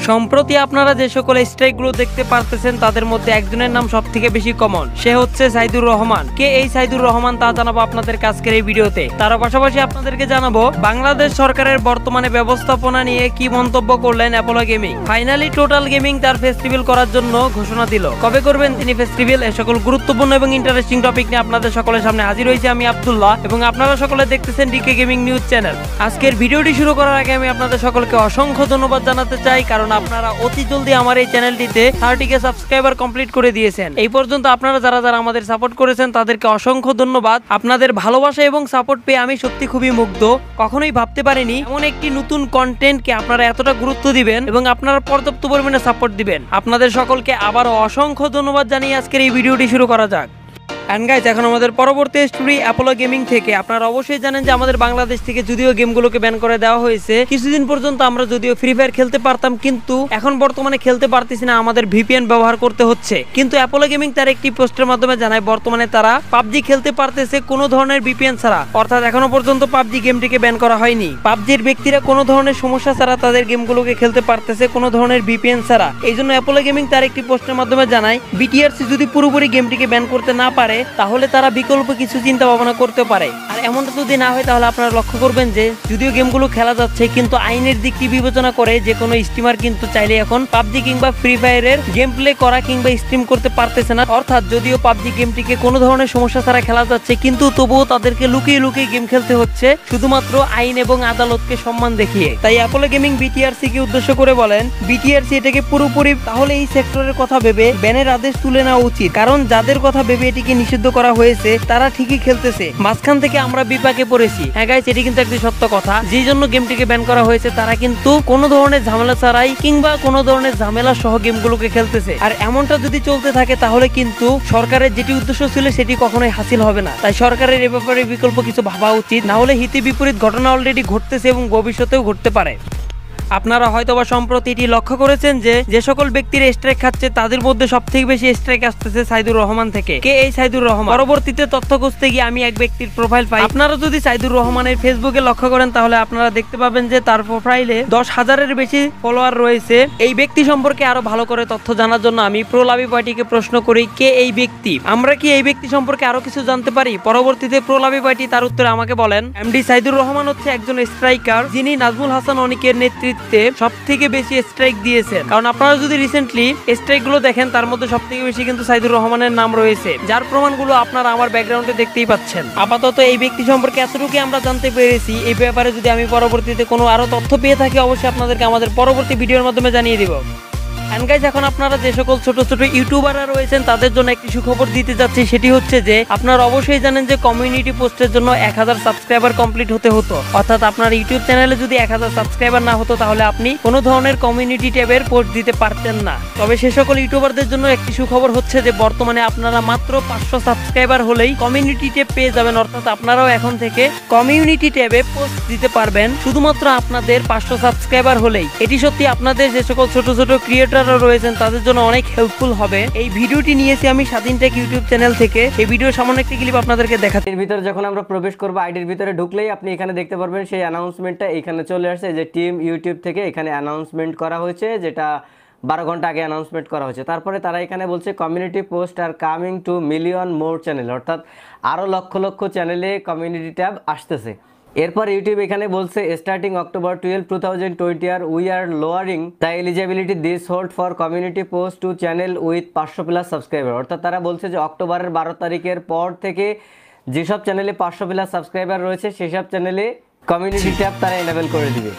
সম্প্রতি আপনারা যে সকল স্ট্রাইকগুলো দেখতে পারতেছেন তাদের মধ্যে একজনের নাম সবথেকে বেশি কমন, সে হচ্ছে সাইদুর রহমান। কে এই সাইদুর রহমান তা জানাবো আপনাদের আজকের এই ভিডিওতে। তার পাশাপাশি আপনাদেরকে জানাবো বাংলাদেশ সরকারের বর্তমানে ব্যবস্থাপনা নিয়ে কি মন্তব্য করলেন Apollo gaming. Finally Total Gaming তার ফেস্টিভ্যাল করার জন্য ঘোষণা দিল। কবে করবেন তিনি ফেস্টিভ্যাল, এ সকল গুরুত্বপূর্ণ এবং ইন্টারেস্টিং টপিক নিয়ে আপনাদের সকলের সামনে হাজির হয়েছে আমি আব্দুল্লাহ, এবং আপনারা সকলে দেখতেছেন ডিকে গেমিং নিউজ চ্যানেল। আজকের ভিডিওটি শুরু করার আগে আমি আপনাদের সকলকে অসংখ্য ধন্যবাদ জানাতে চাই, কারণ আপনারা অতি জলদি আমার এই চ্যানেলটিতে 30K সাবস্ক্রাইবার কমপ্লিট করে দিয়েছেন। এই পর্যন্ত আপনারা যারা যারা আমাদের সাপোর্ট করেছেন তাদেরকে অসংখ্য ধন্যবাদ। আপনাদের ভালোবাসা এবং সাপোর্ট পেয়ে আমি সত্যি খুবই মুগ্ধ। কখনোই ভাবতে পারিনি এমন একটি নতুন কন্টেন্টকে আপনারা এতটা গুরুত্ব দিবেন এবং আপনারা পর্যাপ্ত পরিমাণে সাপোর্ট দিবেন। আপনাদের সকলকে আবারও অসংখ্য ধন্যবাদ জানিয়ে আজকের এই ভিডিওটি শুরু করা যাক। এন্ড গাইস, এখন আমাদের পরবর্তী স্টোরি অ্যাপোলো গেমিং থেকে। আপনারা অবশ্যই জানেন যে আমাদের বাংলাদেশ থেকে যদিও গেমগুলোকে ব্যান করে দেওয়া হয়েছে, কিছুদিন পর্যন্ত আমরা যদিও ফ্রি ফায়ার খেলতে পারতাম, কিন্তু এখন বর্তমানে খেলতে পারতেছি না, আমাদের ভিপিএন ব্যবহার করতে হচ্ছে। কিন্তু অ্যাপোলো গেমিং তার একটি পোস্টের মাধ্যমে জানায় বর্তমানে তারা পাবজি খেলতে পারতেছে কোনো ধরনের ভিপিএন ছাড়া, অর্থাৎ এখনো পর্যন্ত পাবজি গেমটিকে ব্যান করা হয়নি। পাবজির ব্যক্তিরা কোনো ধরনের সমস্যা ছাড়া তাদের গেমগুলোকে খেলতে পারতেছে কোনো ধরনের ভিপিএন ছাড়া। এই জন্য অ্যাপোলো গেমিং তার একটি পোস্টের মাধ্যমে জানায় বিটিআরসি যদি পুরোপুরি গেমটিকে ব্যান করতে না পারে তাহলে তারা বিকল্প কিছু চিন্তা ভাবনা করতে পারে। আর এমনটা যদি না হয় তাহলে আপনারা লক্ষ্য করবেন যে যদিও গেমগুলো খেলা যাচ্ছে, কিন্তু আইনের দিকটি বিবেচনা করে যে কোনো স্ট্রিমার কিন্তু চাইলে এখন পাবজি কিংবা ফ্রি ফায়ারের গেম প্লে করা কিংবা স্ট্রিম করতে পারতেছে না। অর্থাৎ যদিও পাবজি গেমটিকে কোনো ধরনের সমস্যা ছাড়া খেলা যাচ্ছে, কিন্তু তবুও তাদেরকে লুকিয়ে লুকিয়ে গেম খেলতে হচ্ছে শুধুমাত্র আইন এবং আদালতকে সম্মান দেখিয়ে। তাই অ্যাপোলো গেমিং বিটিআরসি কে উদ্দেশ্য করে বলেন, বিটিআরসি এটাকে পুরোপুরি তাহলে এই সেক্টরের কথা ভেবে ব্যানের আদেশ তুলে নেওয়া উচিত, কারণ যাদের কথা ভেবে এটিকে নিষিদ্ধ করা হয়েছে তারা ঠিকই খেলতেছে, মাঝখান থেকে আমরা বিপাকে পড়েছি। হ্যাঁ গাইস, এটি কিন্তু একটি সত্য কথা। যে জন্য গেমটিকে ব্যান করা হয়েছে তারা কিন্তু কোনো ধরনের ঝামেলা ছাড়াই কিংবা কোনো ধরনের ঝামেলা সহ গেমগুলোকে খেলতেছে। আর এমনটা যদি চলতে থাকে তাহলে কিন্তু সরকারের যেটি উদ্দেশ্য ছিল সেটি কখনোই হাসিল হবে না। তাই সরকারের এ ব্যাপারে বিকল্প কিছু ভাবা উচিত, না হলে হিতে বিপরীত ঘটনা অলরেডি ঘটতেছে এবং ভবিষ্যতেও ঘটতে পারে। আপনারা হয়তোবা সম্প্রতি এটি লক্ষ্য করেছেন যে সকল ব্যক্তির স্ট্রাইক খাচ্ছে তাদের মধ্যে সবথেকে বেশি স্ট্রাইক আসতেছে সাইদুর রহমান থেকে। কে এই সাইদুর রহমান? পরবর্তীতে তথ্য খুঁজতে গিয়ে আমি এক ব্যক্তির প্রোফাইল পাই। আপনারা যদি সাইদুর রহমানের ফেসবুকে লক্ষ্য করেন তাহলে আপনারা দেখতে পাবেন যে তার প্রোফাইলে 10,000-এর বেশি ফলোয়ার রয়েছে। এই ব্যক্তি সম্পর্কে আরো ভালো করে তথ্য জানার জন্য আমি প্রলাভী পার্টিকে প্রশ্ন করি, কে এই ব্যক্তি? আমরা কি এই ব্যক্তি সম্পর্কে আরো কিছু জানতে পারি? পরবর্তীতে প্রলাভী পার্টি তার উত্তরে আমাকে বলেন, এমডি সাইদুর রহমান হচ্ছে একজন স্ট্রাইকার যিনি নাজমুল হাসান অনিকের নেতৃত্বে সব থেকে বেশি স্ট্রাইক দিয়েছেন। কারণ আপনারা যদি রিসেন্টলি স্ট্রাইক গুলো দেখেন তার মধ্যে সব থেকে বেশি কিন্তু সাইদুর রহমানের নাম রয়েছে, যার প্রমাণগুলো আপনারা আমার ব্যাকগ্রাউন্ডে দেখতেই পাচ্ছেন। আপাতত এই ব্যক্তি সম্পর্কে এতটুকু আমরা জানতে পেরেছি। এই ব্যাপারে যদি আমি পরবর্তীতে কোনো আরো তথ্য পেয়ে থাকি অবশ্যই আপনাদেরকে আমাদের পরবর্তী ভিডিওর মাধ্যমে জানিয়ে দিব। এন্ড গাইস, এখন আপনারা যে সকল ছোট ছোট ইউটিউবাররা রয়েছেন তাদের জন্য একটি সুখবর দিতে যাচ্ছি, সেটি হচ্ছে যে আপনারা অবশ্যই জানেন যে কমিউনিটি পোস্টের জন্য 1000 সাবস্ক্রাইবার কমপ্লিট হতে হতো। অর্থাৎ আপনার ইউটিউব চ্যানেলে যদি 1000 সাবস্ক্রাইবার না হতো তাহলে আপনি কোনো ধরনের কমিউনিটি ট্যাবের পোস্ট দিতে পারতেন না। তবে সে সকল ইউটিউবারদের জন্য একটি সুখবর হচ্ছে যে বর্তমানে আপনারা মাত্র 500 সাবস্ক্রাইবার হলেই কমিউনিটি ট্যাব পেয়ে যাবেন। অর্থাৎ আপনারাও এখন থেকে কমিউনিটি ট্যাবে পোস্ট দিতে পারবেন শুধুমাত্র আপনাদের 500 সাবস্ক্রাইবার হলেই। এটি সত্যি আপনাদের যে সকল ছোট ছোট ক্রিয়েটর রয়েছেন তাদের জন্য অনেক হেল্পফুল হবে। এই ভিডিওটি নিয়েছি আমি স্বাধীন টেক ইউটিউব চ্যানেল থেকে। এই ভিডিওর সামান্য একটি ক্লিপ আপনাদেরকে দেখাচ্ছি। এর ভিতরে যখন আমরা প্রবেশ করব, আইডির ভিতরে ঢুকলেই আপনি এখানে দেখতে পারবেন সেই অ্যানাউন্সমেন্টটা এখানে চলে আসছে, যে টিম ইউটিউব থেকে এখানে অ্যানাউন্সমেন্ট করা হয়েছে, যেটা 12 ঘন্টা আগে অ্যানাউন্সমেন্ট করা হয়েছে। তারপরে তারা এখানে বলছে community post are coming to million more channel, অর্থাৎ আরও লক্ষ লক্ষ চ্যানেলে কমিউনিটি ট্যাব আসতেছে। এরপর ইউটিউব এখানে বলছে স্টার্টিং October 12, 2020 আর we are lowering the eligibility threshold for community post to channel with 500+ subscriber. অর্থাৎ তারা বলছে যে অক্টোবরের 12 তারিখের পর থেকে যেসব চ্যানেলে 500+ সাবস্ক্রাইবার রয়েছে সেসব চ্যানেলে কমিউনিটি ট্যাব তারা এনেবল করে দিবে।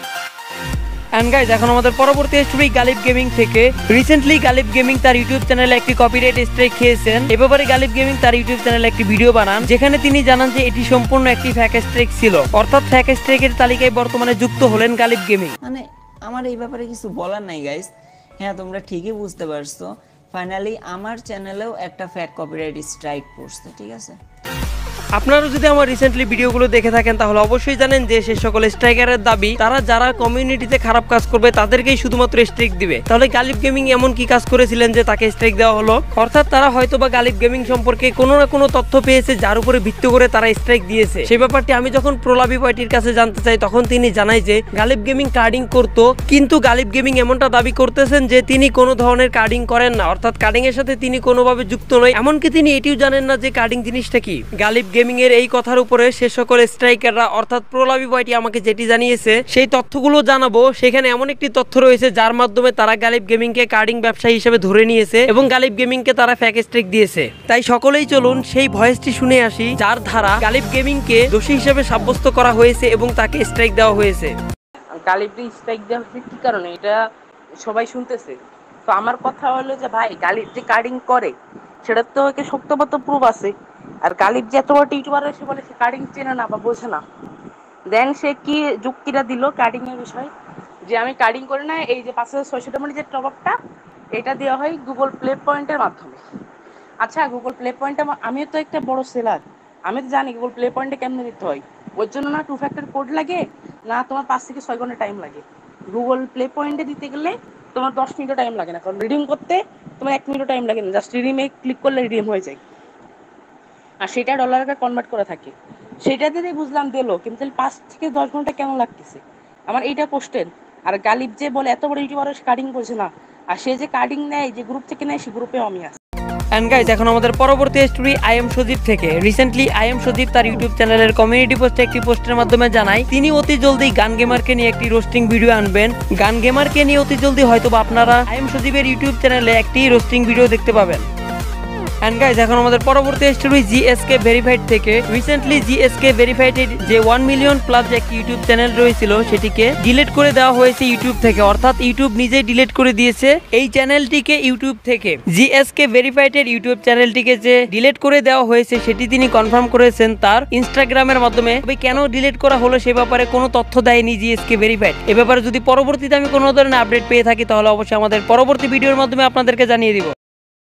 এন্ড গাইস, এখন আমাদের পরবর্তী স্টোরি গালিব গেমিং থেকে। রিসেন্টলি গালিব গেমিং তার ইউটিউব চ্যানেলে একটি কপিরাইট স্ট্রাইক খেয়েছেন। এ ব্যাপারে গালিব গেমিং তার ইউটিউব চ্যানেলে একটি ভিডিও বানান, যেখানে তিনি জানান যে এটি সম্পূর্ণ একটি ফ্যাক স্ট্রাইক ছিল। অর্থাৎ ফ্যাক স্ট্রাইকের তালিকায় বর্তমানে যুক্ত হলেন গালিব গেমিং। মানে আমার এই ব্যাপারে কিছু বলার নাই গাইস। হ্যাঁ, তোমরা ঠিকই বুঝতে পারছো, ফাইনালি আমার চ্যানেলেও একটা ফ্যাক কপিরাইট স্ট্রাইক পড়ছে, ঠিক আছে। আপনারা যদি আমার রিসেন্টলি ভিডিওগুলো দেখে থাকেন তাহলে অবশ্যই জানেন যে সে সকল স্ট্রাইকারের দাবি তারা যারা কমিউনিটিতে খারাপ কাজ করবে তাদেরকেই শুধুমাত্র স্ট্রাইক দিবে। তাহলে গালিব গেমিং এমন কি কাজ করেছিলেন যে তাকে স্ট্রাইক দেওয়া হলো? অর্থাৎ তারা হয়তোবা গালিব গেমিং সম্পর্কে কোনো না কোনো তথ্য পেয়েছে যার উপরে ভিত্তি করে তারা স্ট্রাইক দিয়েছে। সেই ব্যাপারটি আমি যখন প্রলাবি বয়টির কাছে জানতে চাই তখন তিনি জানায় যে গালিব গেমিং কার্ডিং করতো, কিন্তু গালিব গেমিং এমনটা দাবি করতেছেন যে তিনি কোনো ধরনের কার্ডিং করেন না, অর্থাৎ কার্ডিং এর সাথে তিনি কোনোভাবে যুক্ত নয়। এমনকি তিনি এটিও জানেন না যে কার্ডিং জিনিসটা কি। গালিব গেমিং এর এই কথার উপরে সে সকল স্ট্রাইকাররা অর্থাৎ প্রলাবি বয়টি আমাকে যেটি জানিয়েছে সেই তথ্যগুলো জানাবো। সেখানে এমন একটি তথ্য রয়েছে যার মাধ্যমে তারা গালিব গেমিং কে কার্ডিং ব্যবসায়ী হিসেবে ধরে নিয়েছে এবং গালিব গেমিং কে তারা ফ্যাক স্ট্রাইক দিয়েছে। তাই সকলেই চলুন সেই ভয়েসটি শুনে আসি যার ধারা গালিব গেমিং কে দোষী হিসেবে সাব্যস্ত করা হয়েছে এবং তাকে স্ট্রাইক দেওয়া হয়েছে। গালিবকে স্ট্রাইক দেওয়া হচ্ছে কি কারণে এটা সবাই শুনতেছে। তো আমার কথা হলো যে ভাই গালিব যে কার্ডিং করে সেটা তো একে শক্তপত্র প্রুফ আছে। আর গালিব যে এত বড় ইউটিউবার সে বলে সে কার্ডিং চেনে না বা বোঝে না, দেন সে কি যুক্তিটা দিল কার্ডিং এর বিষয় যে আমি কার্ডিং করি না, এই যে 5600 টাকা যে টপ আপটা এটা দেওয়া হয় গুগল প্লে পয়েন্টের মাধ্যমে। আচ্ছা গুগল প্লে পয়েন্টে আমিও তো একটা বড় সেলার, আমি তো জানি গুগল প্লে পয়েন্টে কেমনে দিতে হয়। ওর জন্য না 2 ফ্যাক্টর কোড লাগে, না তোমার 5 থেকে 6 ঘন্টা টাইম লাগে। গুগল প্লে পয়েন্টে দিতে গেলে তোমার 10 মিনিটও টাইম লাগে না, কারণ রিডিং করতে তোমার 1 মিনিটও টাইম লাগে না, জাস্ট রিডিমে ক্লিক করলে রিডিম হয়ে যায়। আর সেটা ডলারে কনভার্ট করা থাকে, সেটা দিয়ে বুঝলাম দিলো, কিন্তু 5 থেকে 10 ঘন্টা কেন লাগতেছে আমার এইটা পোস্টের। আর গালিব যে বলে এত বড় ইউটিউবার কার্ডিং করছে না, আর সে যে কার্ডিং নেয় যে গ্রুপ থেকে নেয় সে গ্রুপেও আমি আছি। এন্ড গাইস এখন আমাদের পরবর্তী স্টোরি আই এম সজীব থেকে। রিসেন্টলি আই এম সজীব তার ইউটিউব চ্যানেলের কমিউনিটি পোস্টে একটি পোস্টের মাধ্যমে জানায় তিনি অতি জলদি গান গেমারকে নিয়ে একটি রোস্টিং ভিডিও আনবেন। গান গেমারকে নিয়ে অতি জলদি হয়তোবা আপনারা আই এম সজীবের ইউটিউব চ্যানেলে একটি রোস্টিং ভিডিও দেখতে পাবেন। এন্ড গাইস এখন আমাদের পরবর্তী স্টোরি জিএসকে ভেরিফাইড থেকে। রিসেন্টলি জিএসকে ভেরিফাইড যে 1 মিলিয়ন প্লাস যে একটি ইউটিউব চ্যানেল রয়েছিল সেটিকে ডিলিট করে দেওয়া হয়েছে ইউটিউব থেকে, অর্থাৎ ইউটিউব নিজেই ডিলিট করে দিয়েছে এই চ্যানেলটিকে ইউটিউব থেকে। জিএসকে ভেরিফাইডের ইউটিউব চ্যানেলটিকে যে ডিলিট করে দেওয়া হয়েছে সেটি তিনি কনফার্ম করেছেন তার ইনস্টাগ্রামের মাধ্যমে। তবে কেন ডিলিট করা হলো সে ব্যাপারে কোনো তথ্য দেয়নি জিএসকে ভেরিফাইড। এ ব্যাপারে যদি পরবর্তীতে আমি কোনো ধরনের আপডেট পেয়ে থাকি তাহলে অবশ্যই আমাদের পরবর্তী ভিডিওর মাধ্যমে আপনাদেরকে জানিয়ে দিব।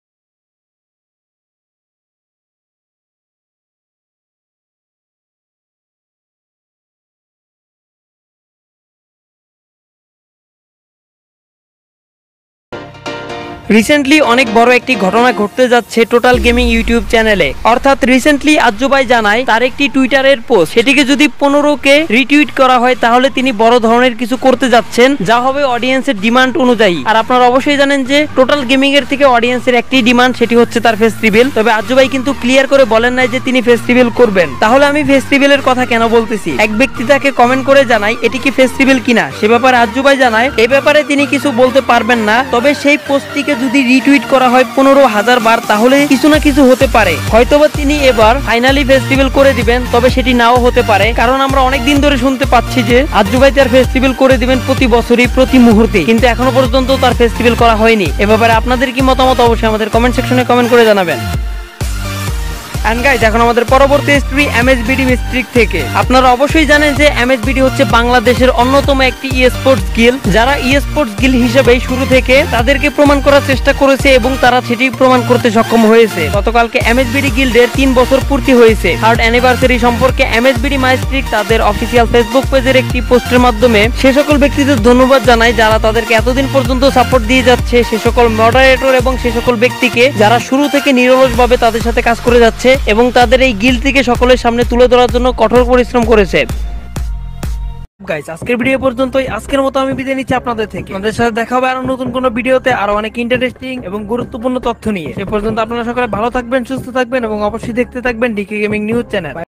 রিসেন্টলি অনেক বড় একটি ঘটনা ঘটতে যাচ্ছে টোটাল গেমিং ইউটিউব চ্যানেলে। অর্থাৎ রিসেন্টলি আজ্জু ভাই জানায় তার একটি টুইটারের পোস্ট সেটিকে যদি 15কে রিটুইট করা হয় তাহলে তিনি বড় ধরনের কিছু করতে যাচ্ছেন, যা হবে অডিয়েন্সের ডিমান্ড অনুযায়ী। আর আপনারা অবশ্যই জানেন যে টোটাল গেমিং এর থেকে অডিয়েন্সের একটি ডিমান্ড, সেটি হচ্ছে তার ফেস্টিভ্যাল। তবে আজ্জু ভাই কিন্তু ক্লিয়ার করে বলেন নাই যে তিনি ফেস্টিভ্যাল করবেন। তাহলে আমি ফেস্টিভ্যালের কথা কেন বলতেছি? এক ব্যক্তি তাকে কমেন্ট করে জানায় এটি কি ফেস্টিভ্যাল কিনা, সে ব্যাপারে আজ্জু ভাই জানায় এই ব্যাপারে তিনি কিছু বলতে পারবেন না। তবে সেই পোস্টটিকে যদি রিটুইট করা হয় 15,000 বার তাহলে কিছু না কিছু হতে পারে। হয়তোবা তিনি এবার ফাইনালি ফেস্টিভ্যাল করে দিবেন, তবে সেটি নাও হতে পারে, কারণ আমরা অনেক দিন ধরে শুনতে পাচ্ছি যে আজ্জু ভাই তার ফেস্টিভ্যাল করে দিবেন প্রতি বছরই প্রতি মুহূর্তে, কিন্তু এখনো পর্যন্ত তার ফেস্টিভ্যাল করা হয়নি। এ ব্যাপারে আপনাদের কি মতামত অবশ্যই আমাদের কমেন্ট সেকশনে কমেন্ট করে জানাবেন। এন্ড গাইস এখন আমাদের পরবর্তী স্টোরি এমএসবিডি মিস্ট্রিক থেকে। আপনারা অবশ্যই জানেন যে এমএসবিডি হচ্ছে বাংলাদেশের অন্যতম একটি স্পোর্টস গিল্ড, যারা স্পোর্টস গিল্ড হিসেবে শুরু থেকে তাদেরকে প্রমাণ করার চেষ্টা করেছে এবং তারা সেটি প্রমাণ করতে সক্ষম হয়েছে। গতকালকে এমএসবিডি গিল্ডের 3 বছর পূর্তি হয়েছে। 3rd অ্যানিভার্সারি সম্পর্কে এমএসবিডি মিস্ট্রিক তাদের অফিসিয়াল ফেসবুক পেজের একটি পোস্টের মাধ্যমে সে সকল ব্যক্তিদের ধন্যবাদ জানায় যারা তাদেরকে এতদিন পর্যন্ত সাপোর্ট দিয়ে যাচ্ছে, সে সকল মডারেটর এবং সে সকল ব্যক্তিকে যারা শুরু থেকে নিরলসভাবে তাদের সাথে কাজ করে যাচ্ছে এবং তাদের এই গিল্ডটিকে সকলের সামনে তুলে ধরার জন্য কঠোর পরিশ্রম করেছে। গাইস আজকের ভিডিও পর্যন্তই। আজকের মতো আমি বিদায় নিচ্ছি আপনাদের থেকে। আমাদের সাথে দেখা হবে আরো নতুন কোনো ভিডিওতে আরো অনেক ইন্টারেস্টিং এবং গুরুত্বপূর্ণ তথ্য নিয়ে। সে পর্যন্ত আপনারা সকলে ভালো থাকবেন, সুস্থ থাকবেন এবং অবশ্যই দেখতে থাকবেন ডিকে গেমিং নিউজ চ্যানেল।